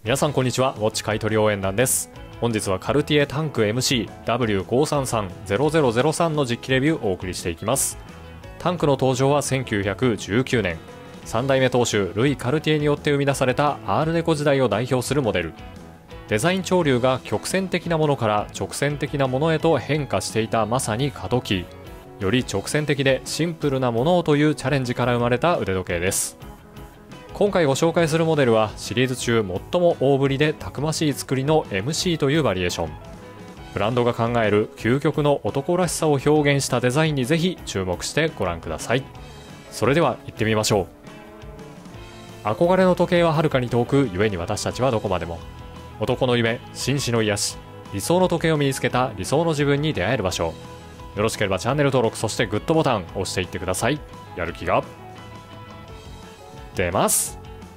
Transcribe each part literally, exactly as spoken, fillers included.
皆さんこんにちは。ウォッチ買取応援団です。本日はカルティエタンク エムシーダブリューごーさんさんゼロゼロゼロさん の実機レビューをお送りしていきます。タンクの登場はせんきゅうひゃくじゅうきゅうねん、さん代目当主ルイ・カルティエによって生み出されたアールデコ時代を代表するモデル。デザイン潮流が曲線的なものから直線的なものへと変化していたまさに過渡期。より直線的でシンプルなものをというチャレンジから生まれた腕時計です。今回ご紹介するモデルはシリーズ中最も大ぶりでたくましい作りの エムシー というバリエーション。ブランドが考える究極の男らしさを表現したデザインにぜひ注目してご覧ください。それでは行ってみましょう。憧れの時計は遥かに遠く、故に私たちはどこまでも。男の夢、紳士の癒し、理想の時計を身につけた理想の自分に出会える場所。よろしければチャンネル登録、そしてグッドボタンを押していってください。やる気が出ます。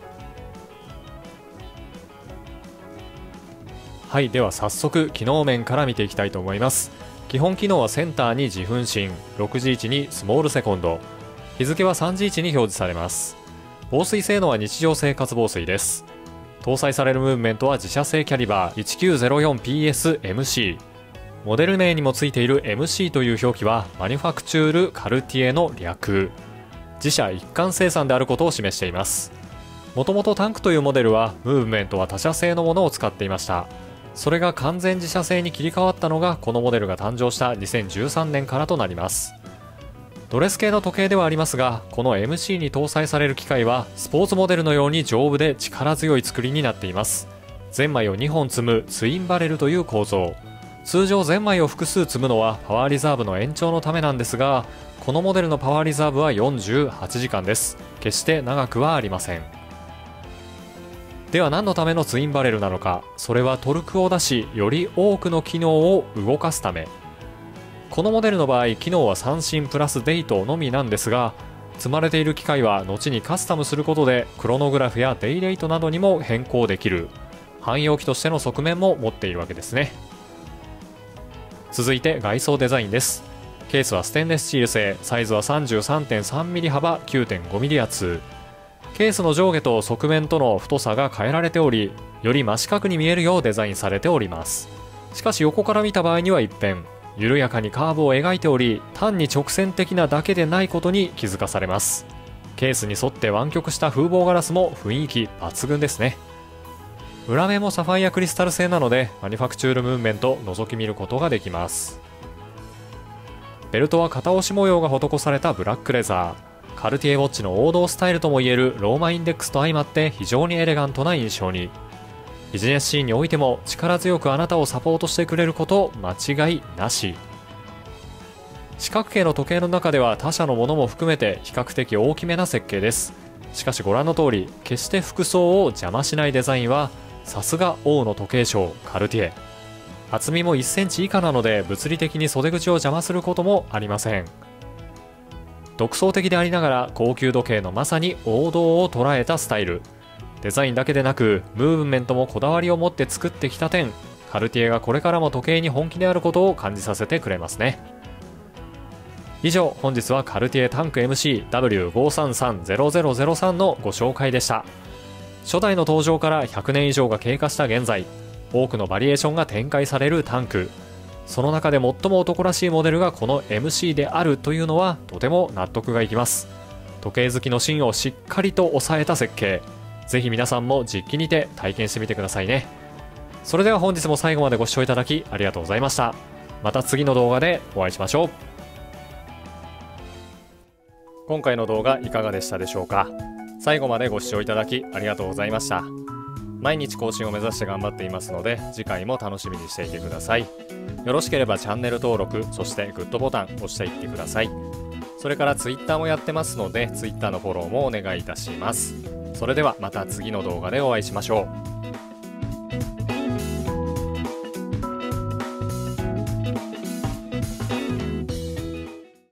はい、では早速機能面から見ていきたいと思います。基本機能はセンターに自分針、ろくじいちにスモールセコンド、日付はさんじいちに表示されます。防水性能は日常生活防水です。搭載されるムーブメントは自社製キャリバー いちきゅうゼロよんピーエスエムシー。モデル名にもついている エムシー という表記はマニュファクチュール・カルティエの略。自社一貫生産であることを示しています。もともとタンクというモデルはムーブメントは他社製のものを使っていました。それが完全自社製に切り替わったのがこのモデルが誕生したにせんじゅうさんねんからとなります。ドレス系の時計ではありますが、この エムシー に搭載される機械はスポーツモデルのように丈夫で力強い作りになっています。ゼンマイをにほん積むツインバレルという構造。通常ゼンマイを複数積むのはパワーリザーブの延長のためなんですが、このモデルのパワーリザーブはよんじゅうはちじかんです。決して長くはありません。では何のためのツインバレルなのか。それはトルクを出し、より多くの機能を動かすため。このモデルの場合、機能は三振プラスデイトのみなんですが、積まれている機械は後にカスタムすることでクロノグラフやデイレイトなどにも変更できる汎用機としての側面も持っているわけですね。続いて外装デザインです。ケースはステンレススチール製、サイズは さんじゅうさんてんさんミリ 幅 きゅうてんごミリ 厚。ケースの上下と側面との太さが変えられており、より真四角に見えるようデザインされております。しかし横から見た場合には一変、緩やかにカーブを描いており、単に直線的なだけでないことに気づかされます。ケースに沿って湾曲した風防ガラスも雰囲気抜群ですね。裏面もサファイアクリスタル製なので、マニファクチュールムーブメント覗き見ることができます。ベルトは片押し模様が施されたブラックレザー。カルティエウォッチの王道スタイルともいえるローマインデックスと相まって非常にエレガントな印象に。ビジネスシーンにおいても力強くあなたをサポートしてくれること間違いなし。四角形の時計の中では他社のものも含めて比較的大きめな設計です。しかしご覧の通り、決して服装を邪魔しないデザインはさすが王の時計商カルティエ。厚みもいっセンチ以下なので物理的に袖口を邪魔することもありません。独創的でありながら高級時計のまさに王道を捉えたスタイル。デザインだけでなくムーブメントもこだわりを持って作ってきた点、カルティエがこれからも時計に本気であることを感じさせてくれますね。以上、本日はカルティエタンク エムシーダブリューごーさんさんゼロゼロゼロさん のご紹介でした。初代の登場からひゃくねん以上が経過した現在、多くのバリエーションが展開されるタンク。その中で最も男らしいモデルがこの エムシー であるというのはとても納得がいきます。時計好きの芯をしっかりと抑えた設計。ぜひ皆さんも実機にて体験してみてくださいね。それでは本日も最後までご視聴いただきありがとうございました。また次の動画でお会いしましょう。今回の動画いかがでしたでしょうか。最後までご視聴いただきありがとうございました。毎日更新を目指して頑張っていますので、次回も楽しみにしていてください。よろしければチャンネル登録、そしてグッドボタン押していってください。それからツイッターもやってますので、ツイッターのフォローもお願いいたします。それではまた次の動画でお会いしましょう。